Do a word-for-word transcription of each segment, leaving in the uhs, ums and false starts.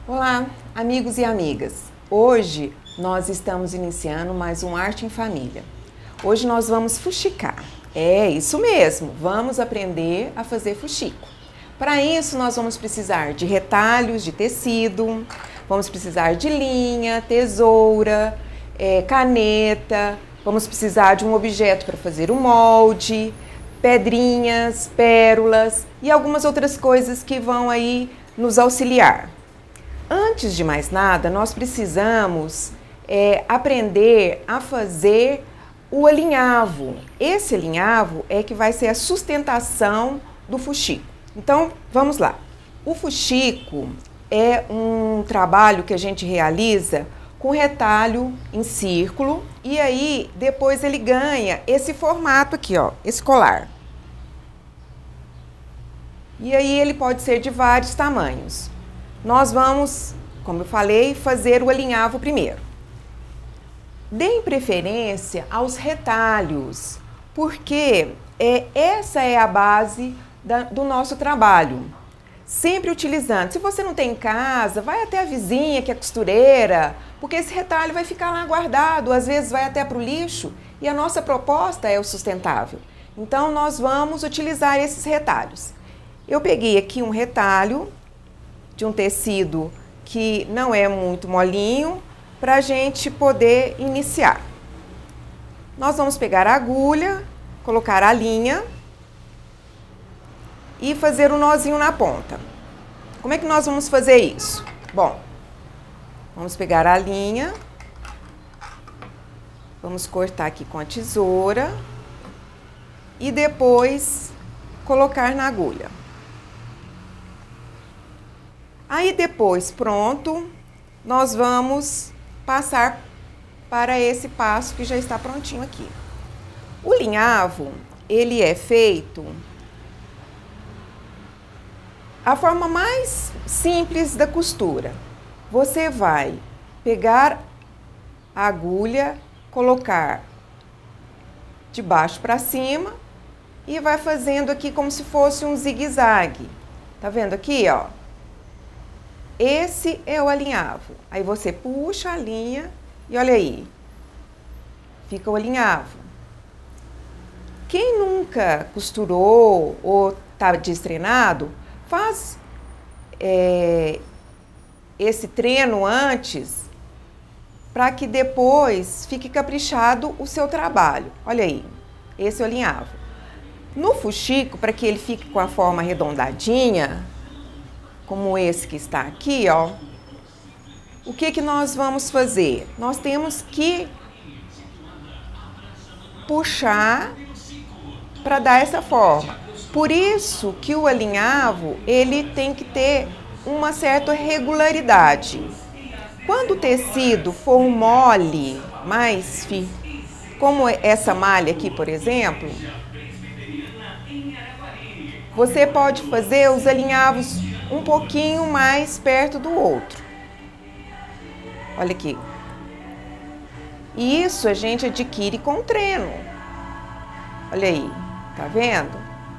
Olá, amigos e amigas! Hoje nós estamos iniciando mais um Arte em Família. Hoje nós vamos fuxicar. É isso mesmo, vamos aprender a fazer fuxico. Para isso nós vamos precisar de retalhos de tecido, vamos precisar de linha, tesoura, é, caneta, vamos precisar de um objeto para fazer o molde, pedrinhas, pérolas e algumas outras coisas que vão aí nos auxiliar. Antes de mais nada, nós precisamos é, aprender a fazer o alinhavo. Esse alinhavo é que vai ser a sustentação do fuxico. Então, vamos lá. O fuxico é um trabalho que a gente realiza com retalho em círculo e aí depois ele ganha esse formato aqui, ó, esse colar. E aí ele pode ser de vários tamanhos. Nós vamos, como eu falei, fazer o alinhavo primeiro. Deem preferência aos retalhos, porque é, essa é a base da, do nosso trabalho. Sempre utilizando. Se você não tem em casa, vai até a vizinha que é costureira, porque esse retalho vai ficar lá guardado, às vezes vai até para o lixo, e a nossa proposta é o sustentável. Então, nós vamos utilizar esses retalhos. Eu peguei aqui um retalho de um tecido que não é muito molinho, para a gente poder iniciar. Nós vamos pegar a agulha, colocar a linha e fazer um nozinho na ponta. Como é que nós vamos fazer isso? Bom, vamos pegar a linha, vamos cortar aqui com a tesoura e depois colocar na agulha. Aí depois, pronto, nós vamos passar para esse passo que já está prontinho aqui. O linhavo, ele é feito a forma mais simples da costura. Você vai pegar a agulha, colocar de baixo para cima e vai fazendo aqui como se fosse um zigue-zague. Tá vendo aqui, ó? Esse é o alinhavo. Aí você puxa a linha e olha aí, fica o alinhavo. Quem nunca costurou ou está destreinado, faz é, esse treino antes para que depois fique caprichado o seu trabalho. Olha aí, esse é o alinhavo. No fuxico, para que ele fique com a forma arredondadinha, como esse que está aqui, ó, o que que nós vamos fazer? Nós temos que puxar para dar essa forma. Por isso que o alinhavo, ele tem que ter uma certa regularidade. Quando o tecido for mole, mais fi, como essa malha aqui, por exemplo, você pode fazer os alinhavos um pouquinho mais perto do outro. Olha aqui. Isso a gente adquire com treino. Olha aí, tá vendo?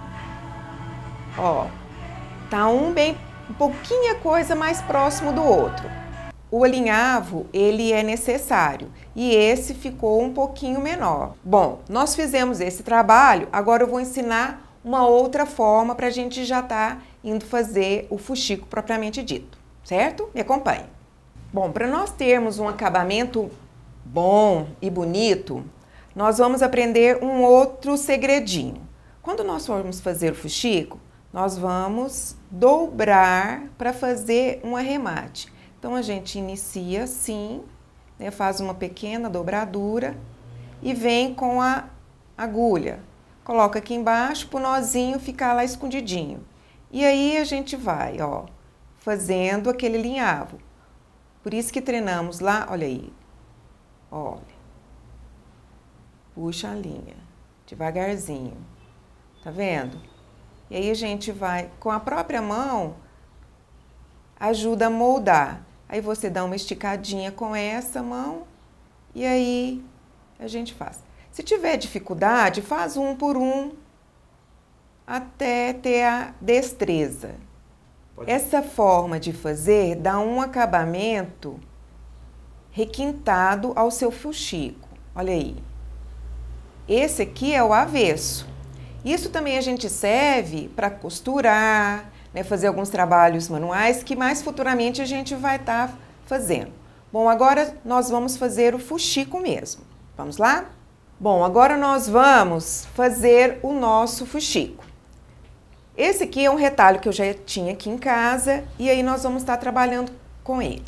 Ó, tá um bem, um pouquinho coisa mais próximo do outro. O alinhavo, ele é necessário e esse ficou um pouquinho menor. Bom, nós fizemos esse trabalho, agora eu vou ensinar uma outra forma para a gente já tá indo fazer o fuxico propriamente dito, certo? Me acompanhe. Bom, para nós termos um acabamento bom e bonito, nós vamos aprender um outro segredinho. Quando nós formos fazer o fuxico, nós vamos dobrar para fazer um arremate. Então, a gente inicia assim, né, faz uma pequena dobradura e vem com a agulha. Coloca aqui embaixo para o nozinho ficar lá escondidinho. E aí a gente vai, ó, fazendo aquele alinhavo. Por isso que treinamos lá, olha aí. Olha. Puxa a linha, devagarzinho. Tá vendo? E aí a gente vai, com a própria mão, ajuda a moldar. Aí você dá uma esticadinha com essa mão e aí a gente faz. Se tiver dificuldade, faz um por um até ter a destreza. Essa forma de fazer dá um acabamento requintado ao seu fuxico. Olha aí. Esse aqui é o avesso. Isso também a gente serve para costurar, né, fazer alguns trabalhos manuais que mais futuramente a gente vai estar tá fazendo. Bom, agora nós vamos fazer o fuxico mesmo. Vamos lá? Bom, agora nós vamos fazer o nosso fuxico. Esse aqui é um retalho que eu já tinha aqui em casa e aí nós vamos estar trabalhando com ele.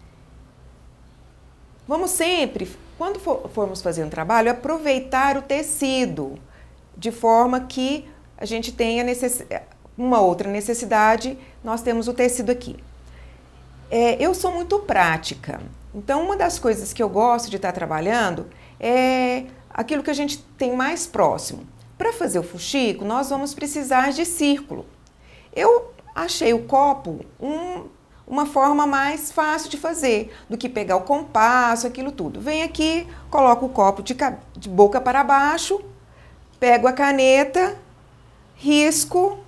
Vamos sempre, quando for, formos fazer um trabalho, aproveitar o tecido, de forma que a gente tenha necess... uma outra necessidade, nós temos o tecido aqui. É, eu sou muito prática, então uma das coisas que eu gosto de estar trabalhando é aquilo que a gente tem mais próximo. Para fazer o fuxico, nós vamos precisar de círculo. Eu achei o copo um, uma forma mais fácil de fazer do que pegar o compasso, aquilo tudo. Venho aqui, coloco o copo de, de boca para baixo, pego a caneta, risco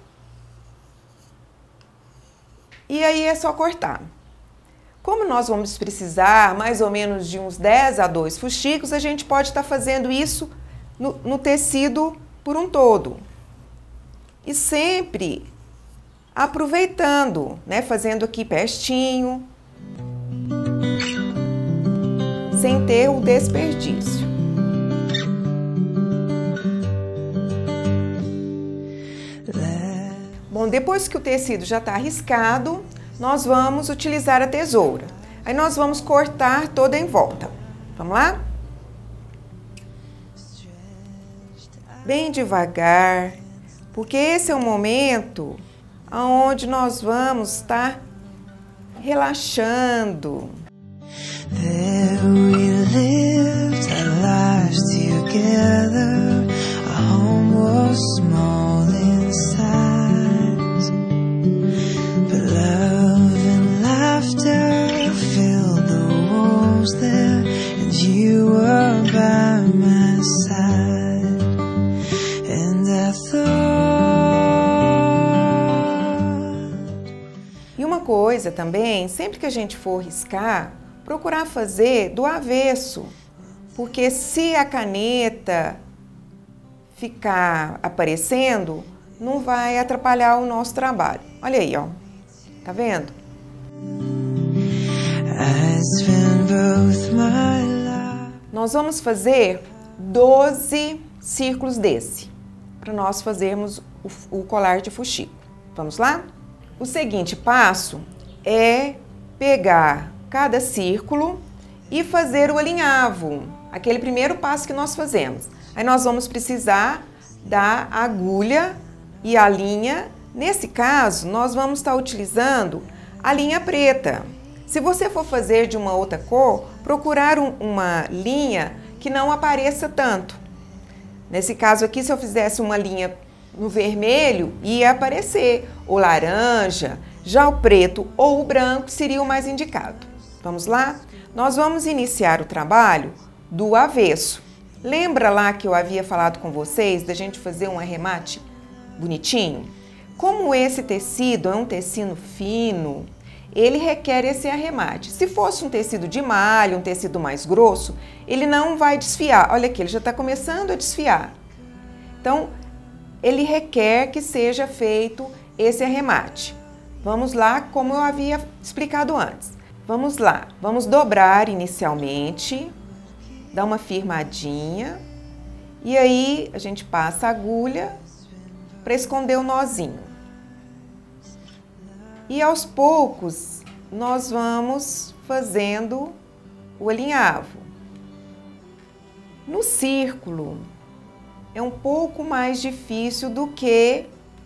e aí é só cortar. Como nós vamos precisar mais ou menos de uns dez a dois fuxicos, a gente pode estar fazendo isso no, no tecido por um todo. E sempre aproveitando, né, fazendo aqui pertinho, sem ter o desperdício. Bom, depois que o tecido já está riscado, nós vamos utilizar a tesoura. Aí nós vamos cortar toda em volta. Vamos lá? Bem devagar, porque esse é o momento onde nós vamos estar relaxando. There we lived our lives together. Our home was small in size, but love and laughter filled the walls there, and you were by my side, and I thought. E uma coisa também, sempre que a gente for riscar, procurar fazer do avesso, porque se a caneta ficar aparecendo, não vai atrapalhar o nosso trabalho. Olha aí, ó. Tá vendo? Nós vamos fazer doze círculos desse, para nós fazermos o, o colar de fuxico. Vamos lá? O seguinte passo é pegar cada círculo e fazer o alinhavo, aquele primeiro passo que nós fazemos. Aí nós vamos precisar da agulha e a linha. Nesse caso, nós vamos estar utilizando a linha preta. Se você for fazer de uma outra cor, procurar um, uma linha que não apareça tanto. Nesse caso aqui, se eu fizesse uma linha no vermelho, ia aparecer o laranja, já o preto ou o branco seria o mais indicado. Vamos lá? Nós vamos iniciar o trabalho do avesso. Lembra lá que eu havia falado com vocês da gente fazer um arremate bonitinho? Como esse tecido é um tecido fino, ele requer esse arremate. Se fosse um tecido de malha, um tecido mais grosso, ele não vai desfiar. Olha aqui, ele já está começando a desfiar. Então, ele requer que seja feito esse arremate. Vamos lá, como eu havia explicado antes. Vamos lá, vamos dobrar inicialmente, dar uma firmadinha e aí a gente passa a agulha para esconder o nozinho. E aos poucos nós vamos fazendo o alinhavo. No círculo é um pouco mais difícil do que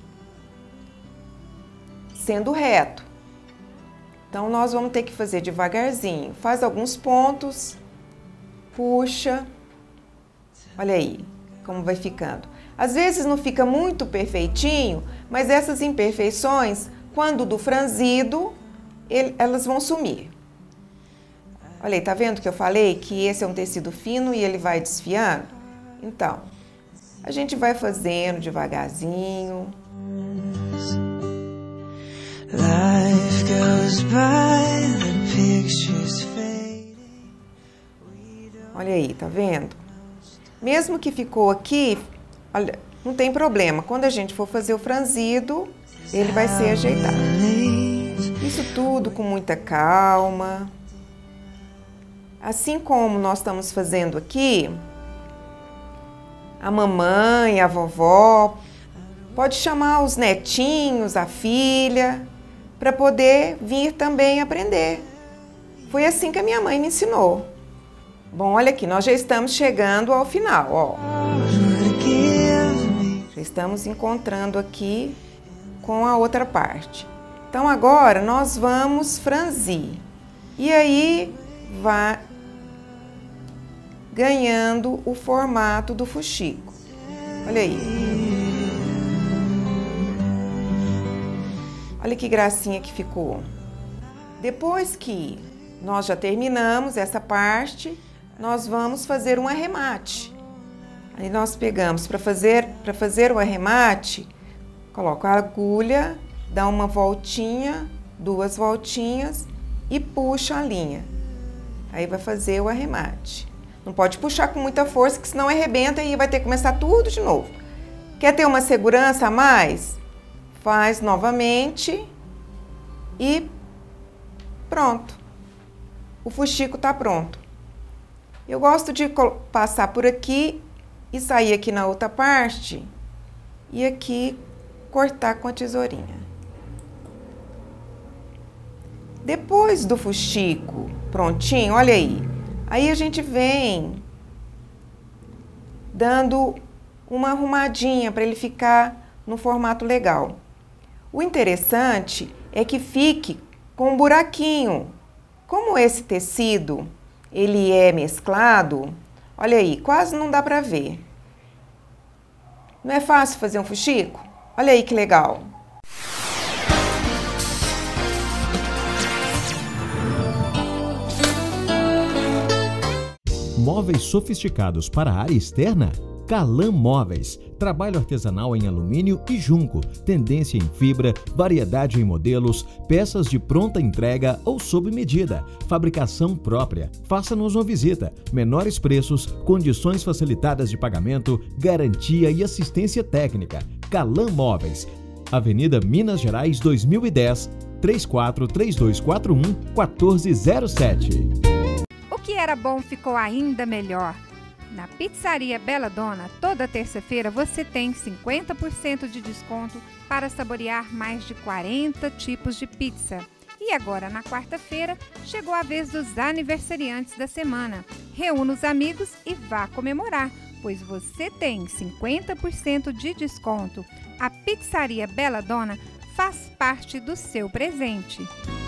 sendo reto. Então, nós vamos ter que fazer devagarzinho. Faz alguns pontos, puxa. Olha aí como vai ficando. Às vezes não fica muito perfeitinho, mas essas imperfeições, quando do franzido, ele, elas vão sumir. Olha aí, tá vendo que eu falei que esse é um tecido fino e ele vai desfiando? Então, a gente vai fazendo devagarzinho. Life goes by, the pictures fade. Olha aí, tá vendo? Mesmo que ficou aqui, olha, não tem problema. Quando a gente for fazer o franzido, ele vai ser ajeitado. Isso tudo com muita calma. Assim como nós estamos fazendo aqui, a mamãe, a vovó, pode chamar os netinhos, a filha, para poder vir também aprender. Foi assim que a minha mãe me ensinou. Bom, olha aqui, nós já estamos chegando ao final, ó. Já estamos encontrando aqui com a outra parte. Então agora nós vamos franzir. E aí vai ganhando o formato do fuxico. Olha aí. Olha que gracinha que ficou. Depois que nós já terminamos essa parte, nós vamos fazer um arremate. Aí nós pegamos para fazer, para fazer o arremate, coloca a agulha, dá uma voltinha, duas voltinhas e puxa a linha. Aí vai fazer o arremate. Não pode puxar com muita força, que senão arrebenta e vai ter que começar tudo de novo. Quer ter uma segurança a mais? Faz novamente e pronto. O fuxico tá pronto. Eu gosto de passar por aqui e sair aqui na outra parte e aqui cortar com a tesourinha. Depois do fuxico prontinho, olha aí. Aí a gente vem dando uma arrumadinha para ele ficar no formato legal. O interessante é que fique com um buraquinho. Como esse tecido ele é mesclado, olha aí, quase não dá para ver. Não é fácil fazer um fuxico? Olha aí que legal. Móveis sofisticados para a área externa? Calan Móveis. Trabalho artesanal em alumínio e junco, tendência em fibra, variedade em modelos, peças de pronta entrega ou sob medida, fabricação própria. Faça-nos uma visita. Menores preços, condições facilitadas de pagamento, garantia e assistência técnica. Calan Móveis. Avenida Minas Gerais dois mil e dez, três quatro três dois quatro um, um quatro zero sete. O que era bom ficou ainda melhor. Na Pizzaria Bela Dona, toda terça-feira você tem cinquenta por cento de desconto para saborear mais de quarenta tipos de pizza. E agora, na quarta-feira, chegou a vez dos aniversariantes da semana. Reúna os amigos e vá comemorar, pois você tem cinquenta por cento de desconto. A Pizzaria Bela Dona faz parte do seu presente.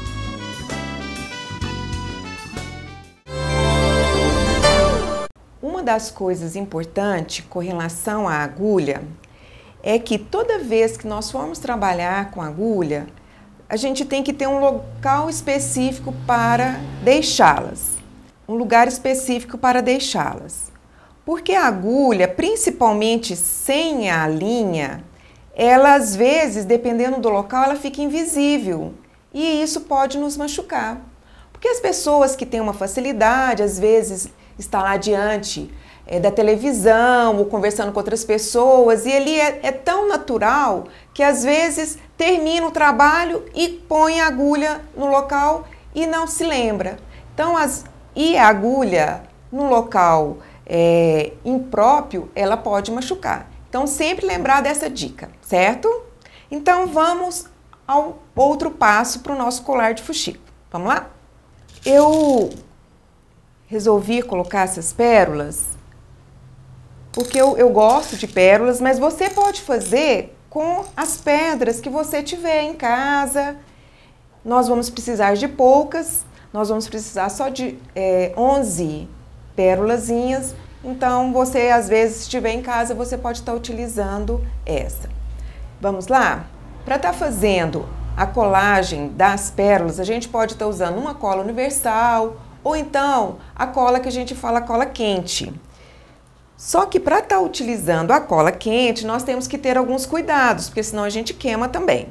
Uma das coisas importantes com relação à agulha é que toda vez que nós formos trabalhar com agulha, a gente tem que ter um local específico para deixá-las. Um lugar específico para deixá-las. Porque a agulha, principalmente sem a linha, ela às vezes, dependendo do local, ela fica invisível. E isso pode nos machucar. Porque as pessoas que têm uma facilidade, às vezes, está lá diante é, da televisão ou conversando com outras pessoas e ele é, é tão natural que às vezes termina o trabalho e põe a agulha no local e não se lembra. Então, as, e a agulha no local é, impróprio, ela pode machucar. Então, sempre lembrar dessa dica, certo? Então, vamos ao outro passo para o nosso colar de fuxico. Vamos lá? Eu resolvi colocar essas pérolas porque eu, eu gosto de pérolas, mas você pode fazer com as pedras que você tiver em casa. Nós vamos precisar de poucas, nós vamos precisar só de é, onze pérolazinhas. Então, você, às vezes, se estiver em casa, você pode estar utilizando essa. Vamos lá? Para estar fazendo a colagem das pérolas, a gente pode estar usando uma cola universal ou então a cola que a gente fala cola quente. Só que para estar utilizando a cola quente, nós temos que ter alguns cuidados, porque senão a gente queima também.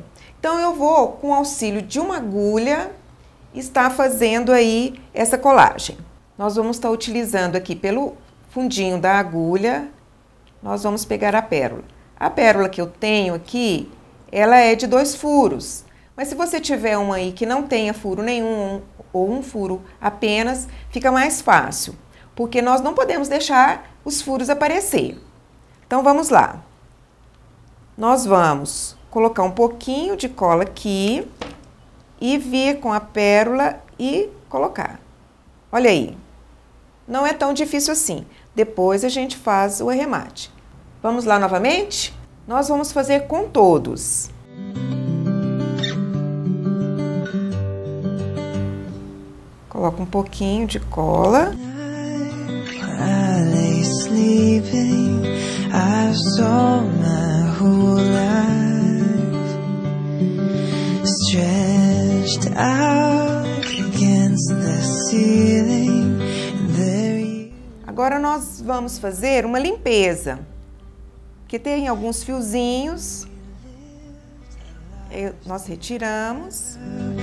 Então eu vou, com o auxílio de uma agulha, estar fazendo aí essa colagem. Nós vamos estar utilizando aqui pelo fundinho da agulha, nós vamos pegar a pérola. A pérola que eu tenho aqui, ela é de dois furos. Mas se você tiver uma aí que não tenha furo nenhum, ou um furo apenas, fica mais fácil. Porque nós não podemos deixar os furos aparecer. Então vamos lá. Nós vamos colocar um pouquinho de cola aqui e vir com a pérola e colocar. Olha aí. Não é tão difícil assim. Depois a gente faz o arremate. Vamos lá novamente? Nós vamos fazer com todos. Coloca um pouquinho de cola. Agora nós vamos fazer uma limpeza, que tem alguns fiozinhos, eu, nós retiramos.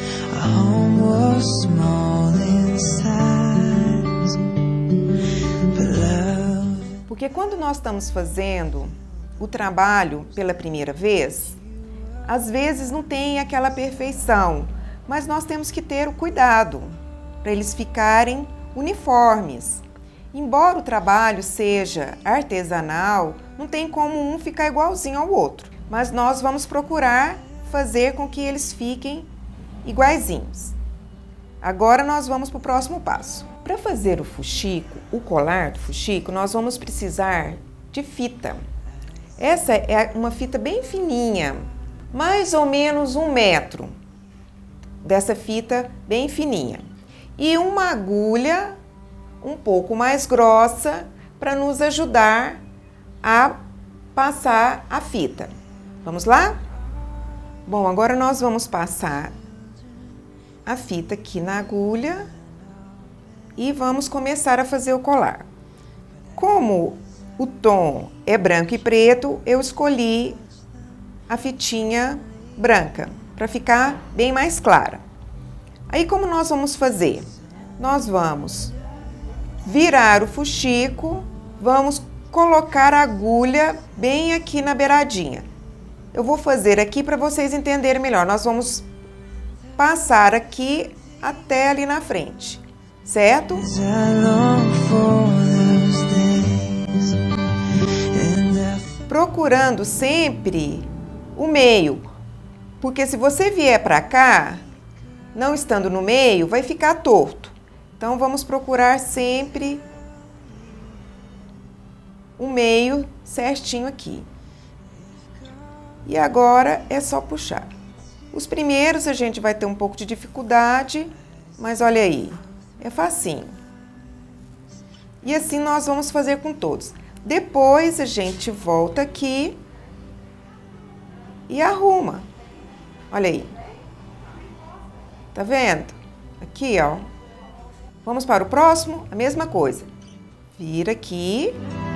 Porque quando nós estamos fazendo o trabalho pela primeira vez, às vezes não tem aquela perfeição, mas nós temos que ter o cuidado para eles ficarem uniformes. Embora o trabalho seja artesanal, não tem como um ficar igualzinho ao outro, mas nós vamos procurar fazer com que eles fiquem iguaizinhos. Agora nós vamos para o próximo passo. Para fazer o fuxico, o colar do fuxico, nós vamos precisar de fita. Essa é uma fita bem fininha, mais ou menos um metro dessa fita bem fininha. E uma agulha um pouco mais grossa para nos ajudar a passar a fita. Vamos lá? Bom, agora nós vamos passar a fita aqui na agulha e vamos começar a fazer o colar. Como o tom é branco e preto, eu escolhi a fitinha branca para ficar bem mais clara. Aí como nós vamos fazer? Nós vamos virar o fuxico, vamos colocar a agulha bem aqui na beiradinha. Eu vou fazer aqui para vocês entenderem melhor. Nós vamos passar aqui até ali na frente, certo? Procurando sempre o meio, porque se você vier para cá, não estando no meio, vai ficar torto. Então, vamos procurar sempre o meio certinho aqui. E agora é só puxar. Os primeiros a gente vai ter um pouco de dificuldade, mas olha aí, é facinho. E assim nós vamos fazer com todos. Depois a gente volta aqui e arruma. Olha aí. Tá vendo? Aqui, ó. Vamos para o próximo? A mesma coisa. Vira aqui.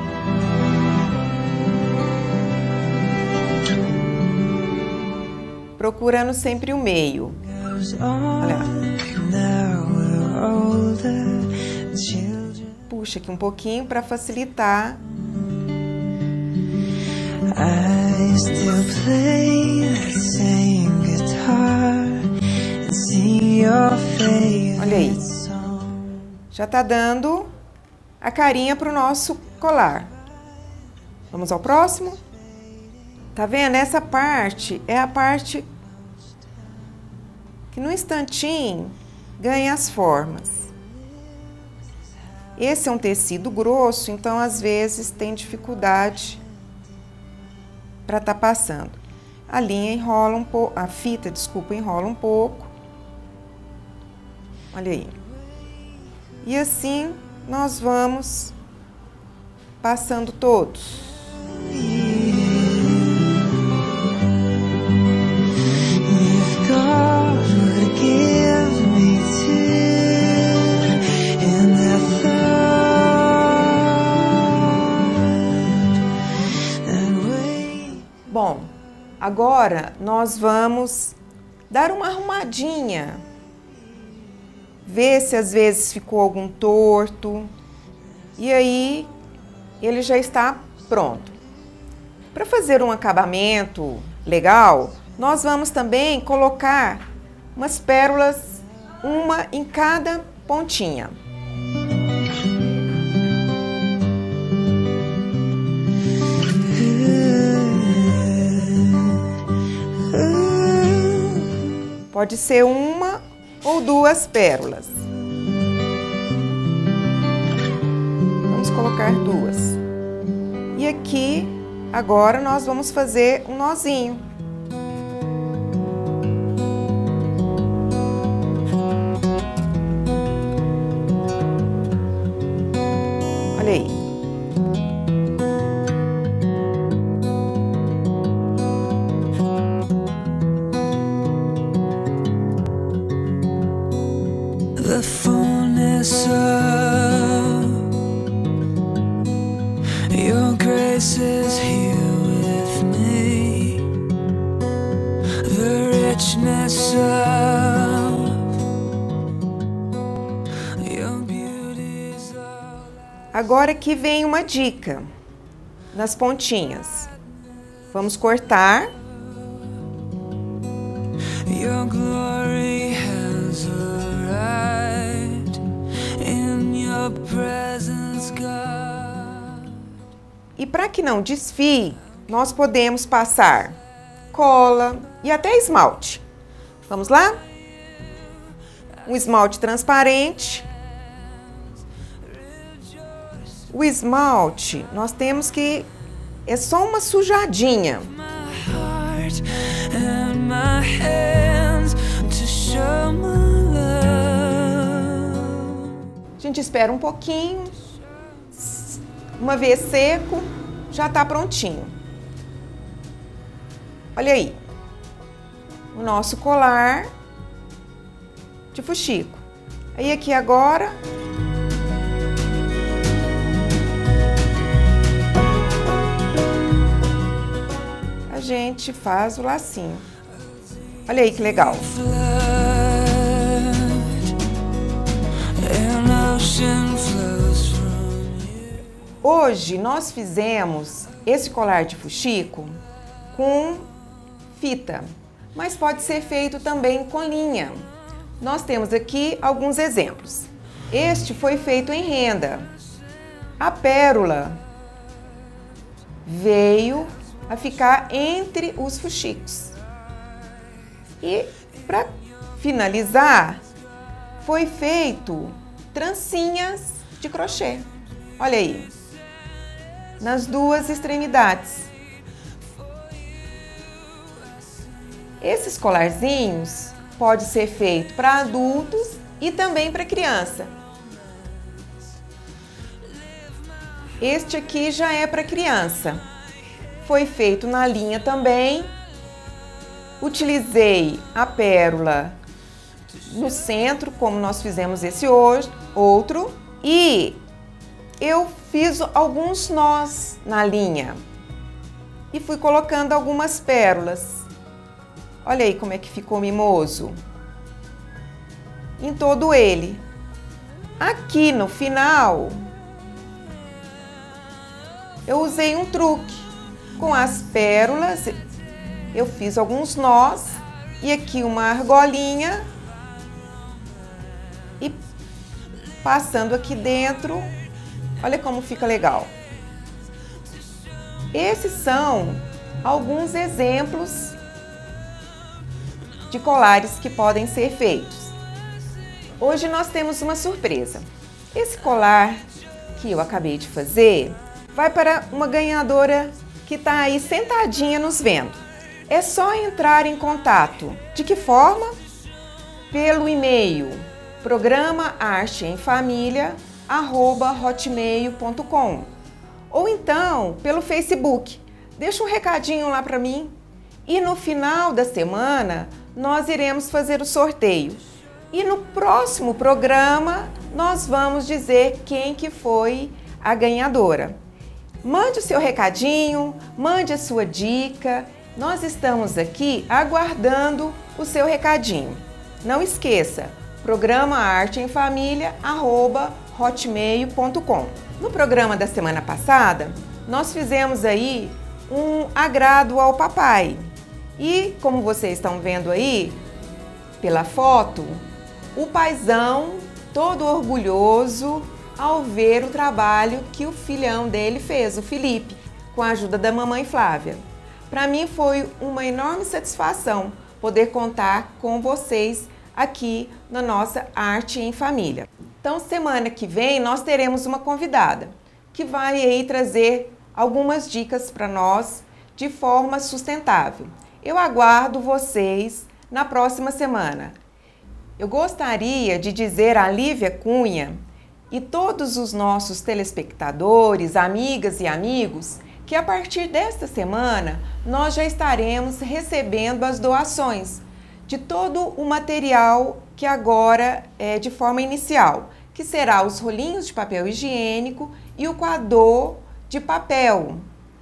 Procurando sempre o meio. Olha. Puxa aqui um pouquinho para facilitar. I still play that same guitar and sing your favorite. Olha aí. Já tá dando a carinha pro nosso colar. Vamos ao próximo? Tá vendo? Essa parte é a parte que no instantinho ganha as formas. Esse é um tecido grosso, então às vezes tem dificuldade para tá passando. A linha enrola um pouco, a fita, desculpa, enrola um pouco. Olha aí. E assim nós vamos passando todos. Bom, agora Agora nós vamos dar uma arrumadinha. Ver se às vezes ficou algum torto. E aí ele já está pronto. Para fazer um acabamento legal, nós vamos também colocar umas pérolas, uma em cada pontinha. Pode ser uma ou duas pérolas. Vamos colocar duas. E aqui, agora nós vamos fazer um nozinho. Olha aí. The fullness of your grace is here with me. The richness of your beauties all. Agora aqui vem uma dica nas pontinhas. Vamos cortar. Your glory has arrived in your presence, God. E para que não desfie, nós podemos passar cola e até esmalte. Vamos lá? Um esmalte transparente. O esmalte, nós temos que... é só uma sujadinha. My heart and my hands to show my love. A gente espera um pouquinho. Uma vez seco, já está prontinho. Olha aí. O nosso colar de fuxico. Aí aqui agora... a gente faz o lacinho. Olha aí que legal. Hoje nós fizemos esse colar de fuxico com fita, mas pode ser feito também com linha. Nós temos aqui alguns exemplos. Este foi feito em renda. A pérola veio a ficar entre os fuxicos. E para finalizar, foi feito trancinhas de crochê. Olha aí, nas duas extremidades. Esses colarzinhos pode ser feito para adultos e também para criança. Este aqui já é para criança. Foi feito na linha também. Utilizei a pérola no centro, como nós fizemos esse hoje, outro. E eu fiz alguns nós na linha. E fui colocando algumas pérolas. Olha aí como é que ficou mimoso. Em todo ele. Aqui no final, eu usei um truque. Com as pérolas, eu fiz alguns nós e aqui uma argolinha e passando aqui dentro, olha como fica legal. Esses são alguns exemplos de colares que podem ser feitos. Hoje nós temos uma surpresa. Esse colar que eu acabei de fazer vai para uma ganhadora que está aí sentadinha nos vendo. É só entrar em contato. De que forma? Pelo e-mail programa arte em família arroba hotmail ponto com ou então pelo Facebook. Deixa um recadinho lá para mim e no final da semana nós iremos fazer o sorteio. E no próximo programa nós vamos dizer quem que foi a ganhadora. Mande o seu recadinho, mande a sua dica Nós estamos aqui aguardando o seu recadinho. Não esqueça, programa arte em família arroba hotmail ponto com. No programa da semana passada, nós fizemos aí um agrado ao papai. E como vocês estão vendo aí, pela foto, o paizão todo orgulhoso ao ver o trabalho que o filhão dele fez, o Felipe, com a ajuda da mamãe Flávia. Para mim foi uma enorme satisfação poder contar com vocês aqui na nossa Arte em Família. Então, semana que vem nós teremos uma convidada que vai aí trazer algumas dicas para nós de forma sustentável. Eu aguardo vocês na próxima semana. Eu gostaria de dizer a Lívia Cunha e todos os nossos telespectadores, amigas e amigos, que a partir desta semana nós já estaremos recebendo as doações de todo o material que agora é de forma inicial, que será os rolinhos de papel higiênico e o coador de papel.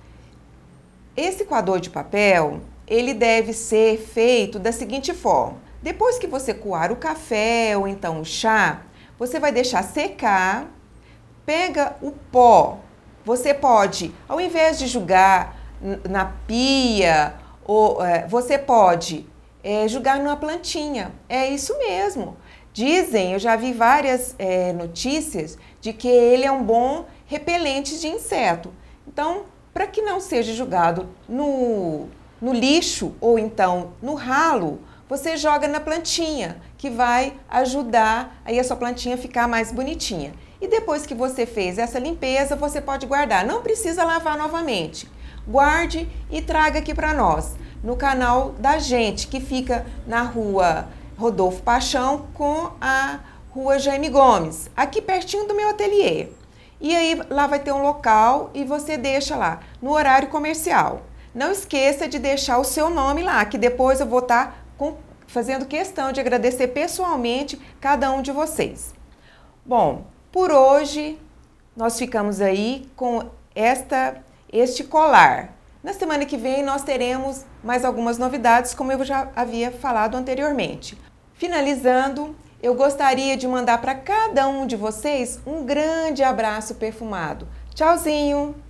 Esse coador de papel, ele deve ser feito da seguinte forma: depois que você coar o café ou então o chá, você vai deixar secar, pega o pó. Você pode, ao invés de jogar na pia, ou, é, você pode é, jogar numa plantinha. É isso mesmo. Dizem, eu já vi várias é, notícias de que ele é um bom repelente de inseto. Então, para que não seja jogado no, no lixo ou então no ralo, você joga na plantinha, que vai ajudar aí a sua plantinha ficar mais bonitinha. E depois que você fez essa limpeza, você pode guardar. Não precisa lavar novamente. Guarde e traga aqui para nós, no canal da gente, que fica na rua Rodolfo Paixão com a rua Jaime Gomes, aqui pertinho do meu ateliê. E aí lá vai ter um local e você deixa lá, no horário comercial. Não esqueça de deixar o seu nome lá, que depois eu vou estar com, fazendo questão de agradecer pessoalmente cada um de vocês. Bom, por hoje, nós ficamos aí com esta, este colar. Na semana que vem, nós teremos mais algumas novidades, como eu já havia falado anteriormente. Finalizando, eu gostaria de mandar para cada um de vocês um grande abraço perfumado. Tchauzinho!